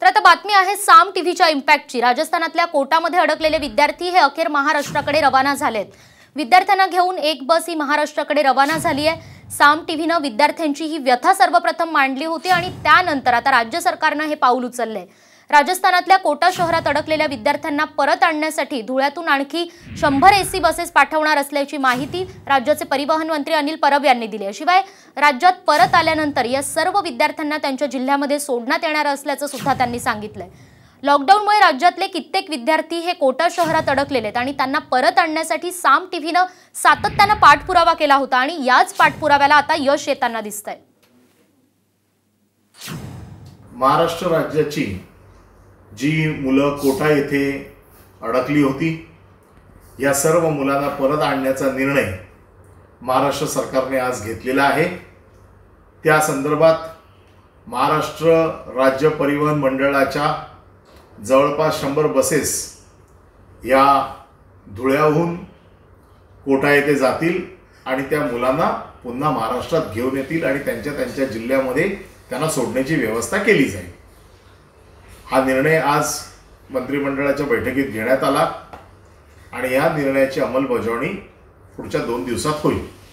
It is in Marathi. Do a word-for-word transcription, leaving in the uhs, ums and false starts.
तर आता बातमी आहे साम टीव्हीच्या इम्पॅक्टची। राजस्थानातल्या कोटामध्ये अडकलेले विद्यार्थी हे अखेर महाराष्ट्राकडे रवाना झालेत। विद्यार्थ्यांना घेऊन एक बस ही महाराष्ट्राकडे रवाना झाली आहे। साम टीव्हीने विद्यार्थ्यांची ही व्यथा सर्वप्रथम मांडली होती आणि त्यानंतर आता राज्य सरकारने हे पाऊल उचलले। राजस्थानातल्या कोटा शहरात अडकलेल्या विद्यार्थ्यांना परत आणण्यासाठी धुळ्यातून आणखी शंभर एसी बसेस पाठवणार असल्याची माहिती राज्याचे परिवहन मंत्री अनिल परब यांनी दिली आहे। शिवाय राज्यात परत आल्यानंतर या सर्व विद्यार्थ्यांना त्यांच्या जिल्ह्यामध्ये सोडण्यात येणार असल्याचं सुद्धा त्यांनी सांगितलंय। लॉकडाऊनमुळे राज्यातले कित्येक विद्यार्थी हे कोटा शहरात अडकलेले आहेत आणि त्यांना परत आणण्यासाठी साम टीव्हीने सातत्याने पाठपुरावा केला होता आणि याच पाठपुराव्याला आता यश येताना दिसतंय। महाराष्ट्र राज्याची जी मुलं कोटा येथे अडकली होती, या सर्व मुलांना परत आणण्याचा निर्णय महाराष्ट्र सरकारने आज घेतलेला आहे। त्या संदर्भात महाराष्ट्र राज्य परिवहन मंडळाच्या जवळपास शंभर बसेस या धुळ्याहून कोटा येथे जातील आणि त्या मुलांना पुन्हा महाराष्ट्रात घेऊन येतील आणि त्यांच्या त्यांच्या जिल्ह्यामध्ये त्यांना सोडण्याची व्यवस्था केली जाईल। हा निर्णय आज मंत्रिमंडळाच्या बैठकीत घेण्यात आला आणि या निर्णयाची अंमलबजावणी पुढच्या दोन दिवसात होईल।